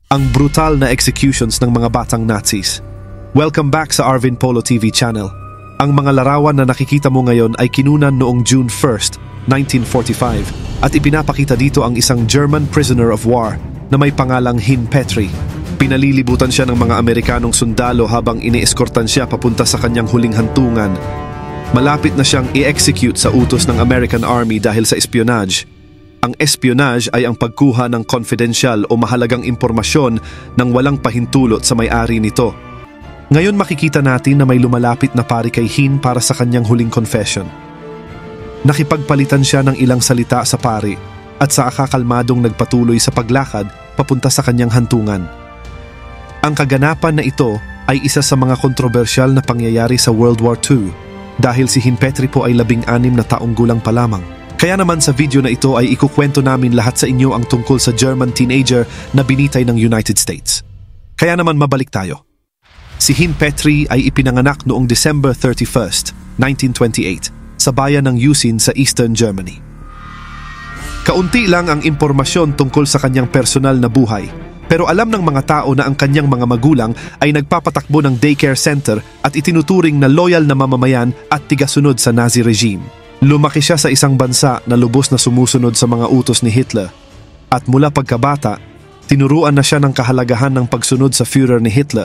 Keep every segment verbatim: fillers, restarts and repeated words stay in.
ang brutal na executions ng mga batang Nazis. Welcome back sa Arvin Polo T V channel. Ang mga larawan na nakikita mo ngayon ay kinunan noong June first, nineteen forty-five at ipinapakita dito ang isang German prisoner of war na may pangalang Hin Petry. Pinalilibutan siya ng mga Amerikanong sundalo habang inieskortan siya papunta sa kanyang huling hantungan. Malapit na siyang i-execute sa utos ng American Army dahil sa espionage. Ang espionage ay ang pagkuha ng confidential o mahalagang impormasyon ng walang pahintulot sa may-ari nito. Ngayon makikita natin na may lumalapit na pari kay Hin para sa kanyang huling confession. Nakipagpalitan siya ng ilang salita sa pari at sa akakalmadong nagpatuloy sa paglakad papunta sa kanyang hantungan. Ang kaganapan na ito ay isa sa mga kontrobersyal na pangyayari sa World War Two dahil si Hin Petry po ay labing-anim na taong gulang pa lamang. Kaya naman sa video na ito ay ikukwento namin lahat sa inyo ang tungkol sa German teenager na binitay ng United States. Kaya naman mabalik tayo. Si Hin Petry ay ipinanganak noong December thirty-first, nineteen twenty-eight sa bayan ng Usin sa Eastern Germany. Kaunti lang ang impormasyon tungkol sa kanyang personal na buhay, pero alam ng mga tao na ang kanyang mga magulang ay nagpapatakbo ng daycare center at itinuturing na loyal na mamamayan at tigasunod sa Nazi regime. Lumaki siya sa isang bansa na lubos na sumusunod sa mga utos ni Hitler at mula pagkabata, tinuruan na siya ng kahalagahan ng pagsunod sa Führer ni Hitler.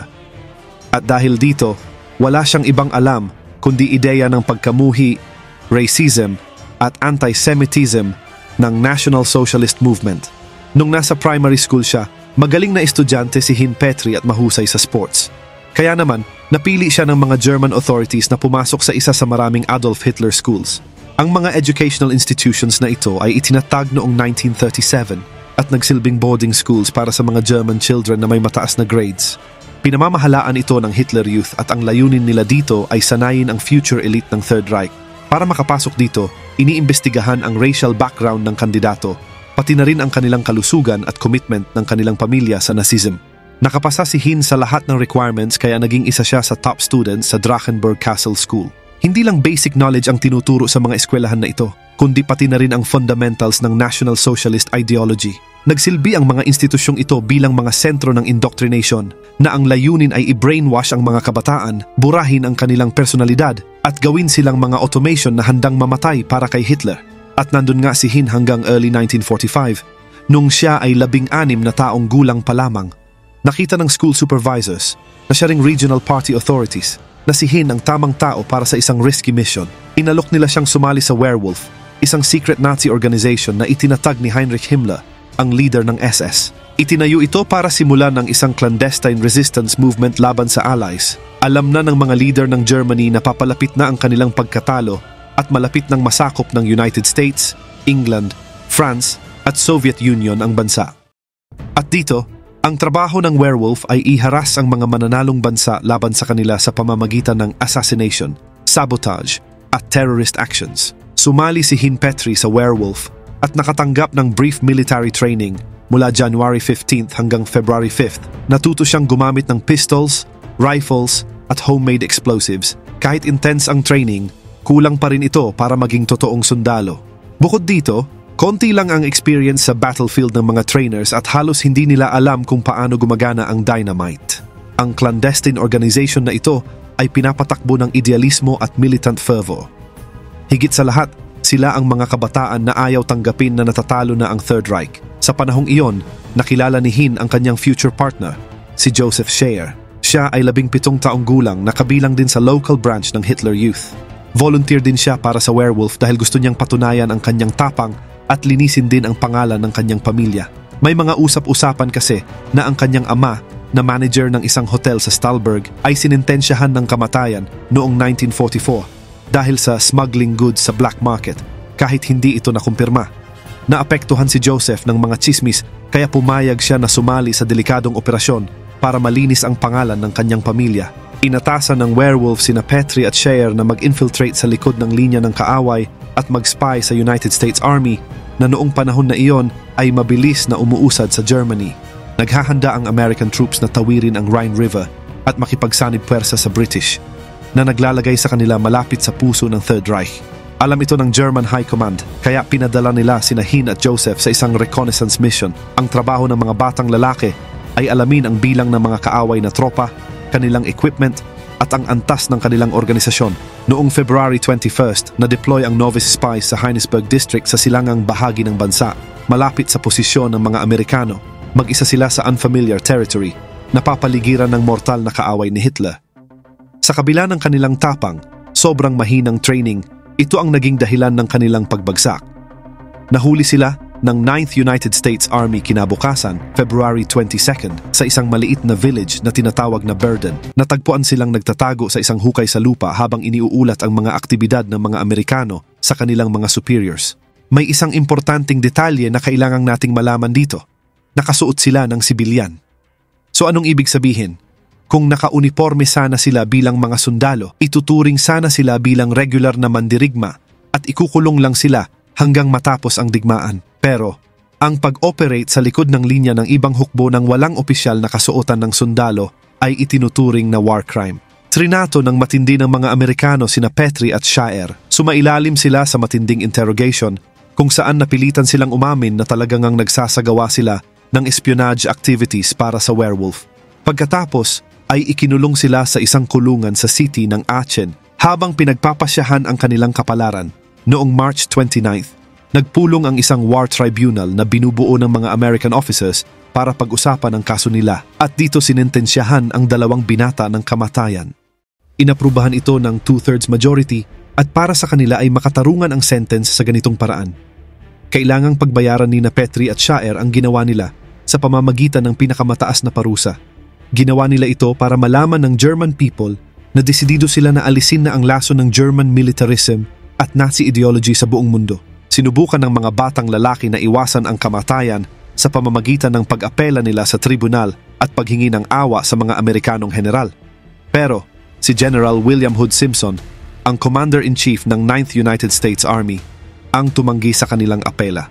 At dahil dito, wala siyang ibang alam kundi ideya ng pagkamuhi, racism at anti-Semitism ng National Socialist Movement. Nung nasa primary school siya, magaling na estudyante si Hin Petry at mahusay sa sports. Kaya naman, napili siya ng mga German authorities na pumasok sa isa sa maraming Adolf Hitler schools. Ang mga educational institutions na ito ay itinatag noong nineteen thirty-seven at nagsilbing boarding schools para sa mga German children na may mataas na grades. Pinamamahalaan ito ng Hitler Youth at ang layunin nila dito ay sanayin ang future elite ng Third Reich. Para makapasok dito, iniimbestigahan ang racial background ng kandidato, pati na rin ang kanilang kalusugan at commitment ng kanilang pamilya sa Nazism. Nakapasa si Hin sa lahat ng requirements kaya naging isa siya sa top students sa Drachenberg Castle School. Hindi lang basic knowledge ang tinuturo sa mga eskwelahan na ito, kundi pati na rin ang fundamentals ng National Socialist ideology. Nagsilbi ang mga institusyong ito bilang mga sentro ng indoctrination na ang layunin ay i-brainwash ang mga kabataan, burahin ang kanilang personalidad at gawin silang mga automation na handang mamatay para kay Hitler. At nandun nga si Hin hanggang early nineteen forty-five, nung siya ay labing-anim na taong gulang pa lamang. Nakita ng school supervisors na siya ring regional party authorities na si Hin ang tamang tao para sa isang risky mission. Inalok nila siyang sumali sa Werewolf, isang secret Nazi organization na itinatag ni Heinrich Himmler, ang leader ng S S. Itinayo ito para simulan ng isang clandestine resistance movement laban sa Allies. Alam na ng mga leader ng Germany na papalapit na ang kanilang pagkatalo at malapit ng masakop ng United States, England, France at Soviet Union ang bansa. At dito, ang trabaho ng Werewolf ay iharas ang mga mananalong bansa laban sa kanila sa pamamagitan ng assassination, sabotage at terrorist actions. Sumali si Hin Petry sa Werewolf at nakatanggap ng brief military training mula January fifteenth hanggang February fifth. Natuto siyang gumamit ng pistols, rifles at homemade explosives. Kahit intense ang training, kulang pa rin ito para maging totoong sundalo. Bukod dito, konti lang ang experience sa battlefield ng mga trainers at halos hindi nila alam kung paano gumagana ang dynamite. Ang clandestine organization na ito ay pinapatakbo ng idealismo at militant fervor. Higit sa lahat, sila ang mga kabataan na ayaw tanggapin na natatalo na ang Third Reich. Sa panahong iyon, nakilala ni Hin ang kanyang future partner, si Joseph Scheer. Siya ay labing pitong taong gulang na kabilang din sa local branch ng Hitler Youth. Volunteer din siya para sa Werewolf dahil gusto niyang patunayan ang kanyang tapang at linisin din ang pangalan ng kanyang pamilya. May mga usap-usapan kasi na ang kanyang ama na manager ng isang hotel sa Stahlberg ay sinintensyahan ng kamatayan noong nineteen forty-four dahil sa smuggling goods sa black market kahit hindi ito nakumpirma. Naapektuhan si Joseph ng mga chismis kaya pumayag siya na sumali sa delikadong operasyon para malinis ang pangalan ng kanyang pamilya. Inatasan ng Werewolf sina Petry at Scheer na mag-infiltrate sa likod ng linya ng kaaway at mag-spy sa United States Army na noong panahon na iyon ay mabilis na umuusad sa Germany. Naghahanda ang American troops na tawirin ang Rhine River at makipagsanib puwersa sa British na naglalagay sa kanila malapit sa puso ng Third Reich. Alam ito ng German High Command kaya pinadala nila sina Hin at Joseph sa isang reconnaissance mission. Ang trabaho ng mga batang lalaki ay alamin ang bilang ng mga kaaway na tropa, kanilang equipment, at ang antas ng kanilang organisasyon. Noong February twenty-first, na-deploy ang novice spies sa Heinsberg District sa silangang bahagi ng bansa, malapit sa posisyon ng mga Amerikano. Mag-isa sila sa unfamiliar territory, napapaligiran ng mortal na kaaway ni Hitler. Sa kabila ng kanilang tapang, sobrang mahinang training, ito ang naging dahilan ng kanilang pagbagsak. Nahuli sila ng ninth United States Army kinabukasan, February twenty-second, sa isang maliit na village na tinatawag na Burden. Natagpuan silang nagtatago sa isang hukay sa lupa habang iniuulat ang mga aktibidad ng mga Amerikano sa kanilang mga superiors. May isang importanteng detalye na kailangang nating malaman dito. Nakasuot sila ng sibilyan. So anong ibig sabihin? Kung naka-uniforme sana sila bilang mga sundalo, ituturing sana sila bilang regular na mandirigma at ikukulong lang sila hanggang matapos ang digmaan. Pero, ang pag-operate sa likod ng linya ng ibang hukbo ng walang opisyal na kasuotan ng sundalo ay itinuturing na war crime. Trinato ng matindi ng mga Amerikano sina Petrie at Shaer. Sumailalim sila sa matinding interrogation kung saan napilitan silang umamin na talagang ang nagsasagawa sila ng espionage activities para sa werewolf. Pagkatapos ay ikinulong sila sa isang kulungan sa city ng Aachen habang pinagpapasyahan ang kanilang kapalaran. Noong March twenty-ninth, nagpulong ang isang war tribunal na binubuo ng mga American officers para pag-usapan ang kaso nila at dito sinentensyahan ang dalawang binata ng kamatayan. Inaprubahan ito ng two-thirds majority at para sa kanila ay makatarungan ang sentence sa ganitong paraan. Kailangang pagbayaran ni na Petrie at Shaer ang ginawa nila sa pamamagitan ng pinakamataas na parusa. Ginawa nila ito para malaman ng German people na desidido sila na alisin na ang laso ng German militarism at Nazi ideology sa buong mundo. Sinubukan ng mga batang lalaki na iwasan ang kamatayan sa pamamagitan ng pag-apela nila sa tribunal at paghingi ng awa sa mga Amerikanong general. Pero si General William Hood Simpson, ang Commander-in-Chief ng ninth United States Army, ang tumanggi sa kanilang apela.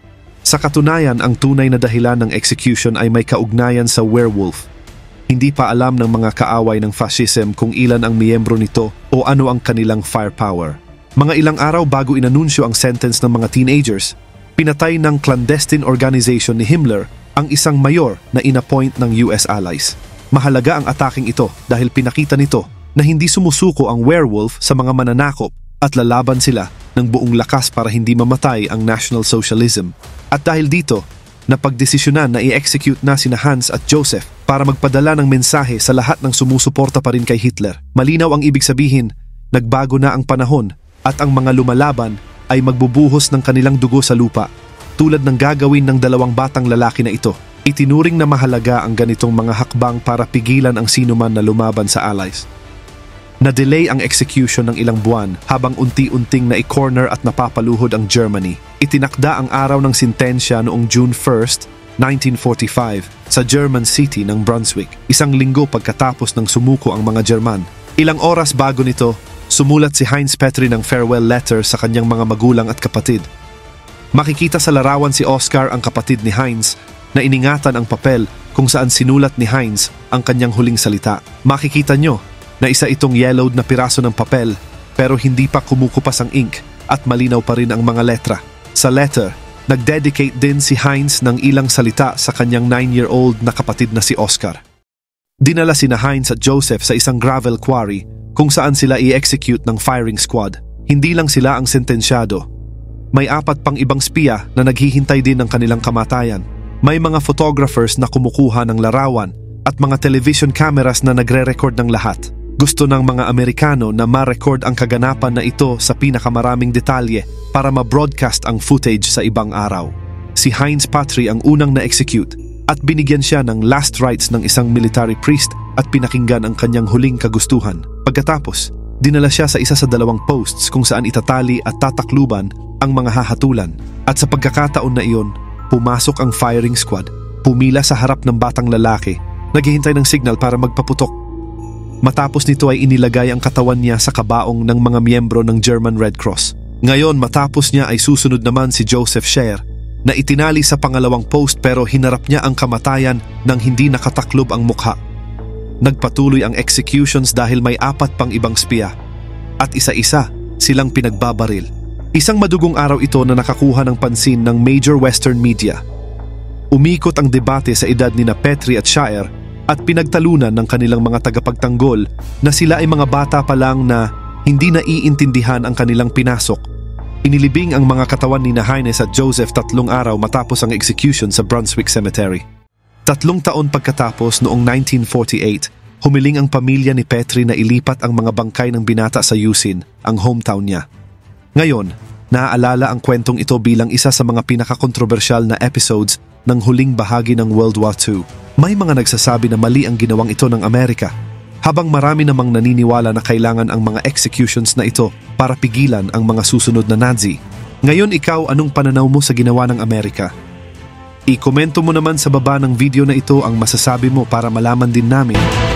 Sa katunayan, ang tunay na dahilan ng execution ay may kaugnayan sa werewolf. Hindi pa alam ng mga kaaway ng fascism kung ilan ang miyembro nito o ano ang kanilang firepower. Mga ilang araw bago inanunsyo ang sentence ng mga teenagers, pinatay ng clandestine organization ni Himmler ang isang mayor na inappoint ng U S allies. Mahalaga ang ataking ito dahil pinakita nito na hindi sumusuko ang werewolf sa mga mananakop at lalaban sila ng buong lakas para hindi mamatay ang National Socialism. At dahil dito, napagdesisyonan na i-execute na sina Hans at Joseph para magpadala ng mensahe sa lahat ng sumusuporta pa rin kay Hitler. Malinaw ang ibig sabihin, nagbago na ang panahon at ang mga lumalaban ay magbubuhos ng kanilang dugo sa lupa, tulad ng gagawin ng dalawang batang lalaki na ito. Itinuring na mahalaga ang ganitong mga hakbang para pigilan ang sinuman na lumaban sa Allies. Na-delay ang execution ng ilang buwan habang unti-unting na-corner at napapaluhod ang Germany. Itinakda ang araw ng sintensya noong June first, nineteen forty-five sa German city ng Brunswick, isang linggo pagkatapos ng sumuko ang mga German. Ilang oras bago nito, sumulat si Heinz Petrie ng farewell letter sa kanyang mga magulang at kapatid. Makikita sa larawan si Oscar, ang kapatid ni Heinz, na iningatan ang papel kung saan sinulat ni Heinz ang kanyang huling salita. Makikita nyo na isa itong yellowed na piraso ng papel pero hindi pa kumukupas ang ink at malinaw pa rin ang mga letra. Sa letter, nag-dedicate din si Heinz ng ilang salita sa kanyang nine-year-old na kapatid na si Oscar. Dinala sina Heinz at Joseph sa isang gravel quarry kung saan sila i-execute ng firing squad. Hindi lang sila ang sentensyado. May apat pang ibang spiya na naghihintay din ng kanilang kamatayan. May mga photographers na kumukuha ng larawan at mga television cameras na nagre-record ng lahat. Gusto ng mga Amerikano na ma-record ang kaganapan na ito sa pinakamaraming detalye para ma-broadcast ang footage sa ibang araw. Si Heinz Petrie ang unang na-execute at binigyan siya ng last rites ng isang military priest at pinakinggan ang kanyang huling kagustuhan. Pagkatapos, dinala siya sa isa sa dalawang posts kung saan itatali at tatakluban ang mga hahatulan. At sa pagkakataon na iyon, pumasok ang firing squad, pumila sa harap ng batang lalaki, naghihintay ng signal para magpaputok. Matapos nito ay inilagay ang katawan niya sa kabaong ng mga miyembro ng German Red Cross. Ngayon matapos niya ay susunod naman si Joseph Shaer na itinali sa pangalawang post pero hinarap niya ang kamatayan nang hindi nakataklob ang mukha. Nagpatuloy ang executions dahil may apat pang ibang spiya at isa-isa silang pinagbabaril. Isang madugong araw ito na nakakuha ng pansin ng major Western media. Umikot ang debate sa edad ni na Petrie at Shire at pinagtalunan ng kanilang mga tagapagtanggol na sila ay mga bata pa lang na hindi naiintindihan ang kanilang pinasok. Inilibing ang mga katawan ni na Haines at Joseph tatlong araw matapos ang execution sa Brunswick Cemetery. Tatlong taon pagkatapos, noong nineteen forty-eight, humiling ang pamilya ni Petrie na ilipat ang mga bangkay ng binata sa Yusin, ang hometown niya. Ngayon, naaalala ang kwentong ito bilang isa sa mga pinakakontrobersyal na episodes ng huling bahagi ng World War Two. May mga nagsasabi na mali ang ginawang ito ng Amerika, habang marami namang naniniwala na kailangan ang mga executions na ito para pigilan ang mga susunod na Nazi. Ngayon ikaw, anong pananaw mo sa ginawa ng Amerika? I-komento mo naman sa baba ng video na ito ang masasabi mo para malaman din namin